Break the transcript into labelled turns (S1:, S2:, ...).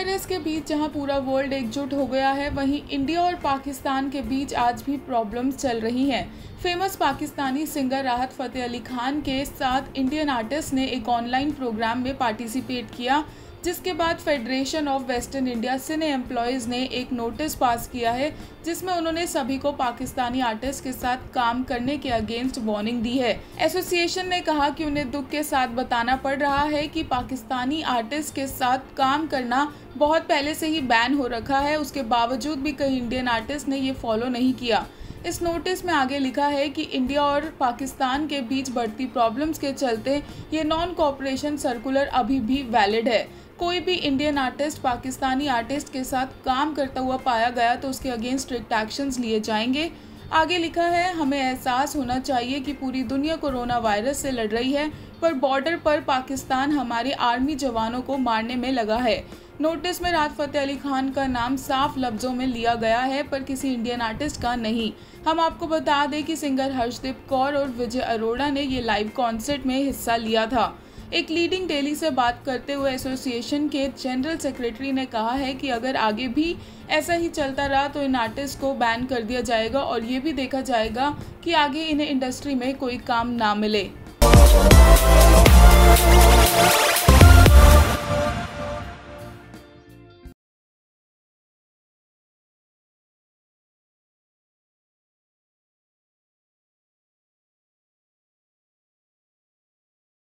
S1: Virus के बीच जहां पूरा वर्ल्ड एकजुट हो गया है, वहीं इंडिया और पाकिस्तान के बीच आज भी प्रॉब्लम्स चल रही हैं। फेमस पाकिस्तानी सिंगर राहत फ़तेह अली खान के साथ इंडियन आर्टिस्ट ने एक ऑनलाइन प्रोग्राम में पार्टिसिपेट किया, जिसके बाद Federation of Western India Cine Employees ने एक नोटिस पास किया है, जिसमें उन्होंने सभी को पाकिस्तानी आर्टिस्ट के साथ काम करने के अगेंस्ट वार्निंग दी है। एसोसिएशन ने कहा कि उन्हें दुख के साथ बताना पड़ रहा है कि पाकिस्तानी आर्टिस्ट के साथ काम करना बहुत पहले से ही बैन हो रखा है, उसके बावजूद भी कई इंडियन आर्टिस्ट ने ये फॉलो नहीं किया। इस नोटिस में आगे लिखा है कि इंडिया और पाकिस्तान के बीच बढ़ती प्रॉब्लम्स के चलते ये नॉन कोऑपरेशन सर्कुलर अभी भी वैलिड है। कोई भी इंडियन आर्टिस्ट पाकिस्तानी आर्टिस्ट के साथ काम करता हुआ पाया गया तो उसके अगेंस्ट स्ट्रिक्ट एक्शंस लिए जाएंगे। आगे लिखा है, हमें एहसास होना चाहिए कि पूरी दुनिया कोरोना वायरस से लड़ रही है, पर बॉर्डर पर पाकिस्तान हमारे आर्मी जवानों को मारने में लगा है। नोटिस में राहत फ़तेह अली खान का नाम साफ लफ्ज़ों में लिया गया है, पर किसी इंडियन आर्टिस्ट का नहीं। हम आपको बता दें कि सिंगर हर्षदीप कौर और विजय अरोड़ा ने ये लाइव कॉन्सर्ट में हिस्सा लिया था। एक लीडिंग डेली से बात करते हुए एसोसिएशन के जनरल सेक्रेटरी ने कहा है कि अगर आगे भी ऐसा ही चलता रहा तो इन आर्टिस्ट को बैन कर दिया जाएगा और ये भी देखा जाएगा कि आगे इन्हें इंडस्ट्री में कोई काम ना मिले।